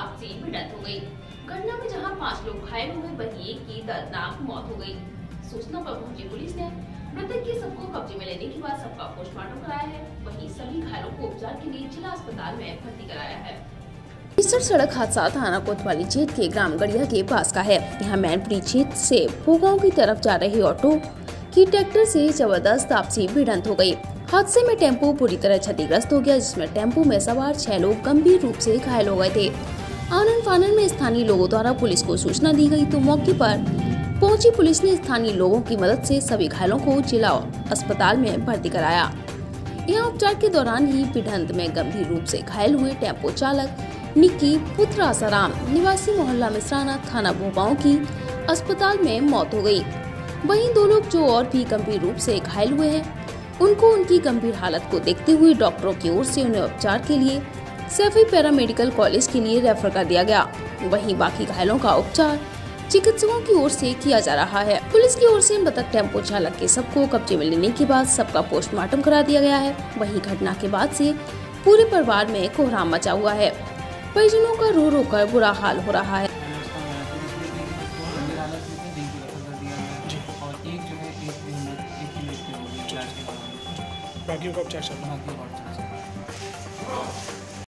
आपसी भिड़ंत हो गई। घटना में जहां 5 लोग घायल हुए, वहीं एक की दर्दनाक मौत हो गई। सूचना पर पहुंची पुलिस ने मृतक के शव को कब्जे में लेने के बाद सबका पोस्टमार्टम कराया है। वहीं सभी घायलों को उपचार के लिए जिला अस्पताल में भर्ती कराया है। सड़क हादसा थाना कोतवाली क्षेत्र के ग्राम गड़िया के पास का है। यहाँ मैनपुरी क्षेत्र से भोगांव की तरफ जा रहे ऑटो की ट्रैक्टर से जबरदस्त आपसी भिड़ंत हो गई। हादसे में टेम्पो पूरी तरह क्षतिग्रस्त हो गया, जिसमें टेम्पो में सवार 6 लोग गंभीर रूप से घायल हो गए थे। आनन फानन में स्थानीय लोगों द्वारा पुलिस को सूचना दी गई तो मौके पर पहुंची पुलिस ने स्थानीय लोगों की मदद से सभी घायलों को जिला अस्पताल में भर्ती कराया। यहाँ उपचार के दौरान ही भिड़ंत में गंभीर रूप से घायल हुए टेम्पो चालक निक्की पुत्र आसाराम निवासी मोहल्ला मिश्राना थाना भोगांव की अस्पताल में मौत हो गई। वहीं 2 लोग जो और भी गंभीर रूप से घायल हुए हैं, उनको उनकी गंभीर हालत को देखते हुए डॉक्टरों की ओर से उन्हें उपचार के लिए सैफी पैरामेडिकल कॉलेज के लिए रेफर कर दिया गया। वहीं बाकी घायलों का उपचार चिकित्सकों की ओर से किया जा रहा है। पुलिस की ओर से मृतक टेम्पो चालक के शव को कब्जे में लेने के बाद सबका पोस्टमार्टम करा दिया गया है। वहीं घटना के बाद से पूरे परिवार में कोहराम मचा हुआ है। परिजनों का रो रो कर बुरा हाल हो रहा है। बाकी का उपचार चल रहा है।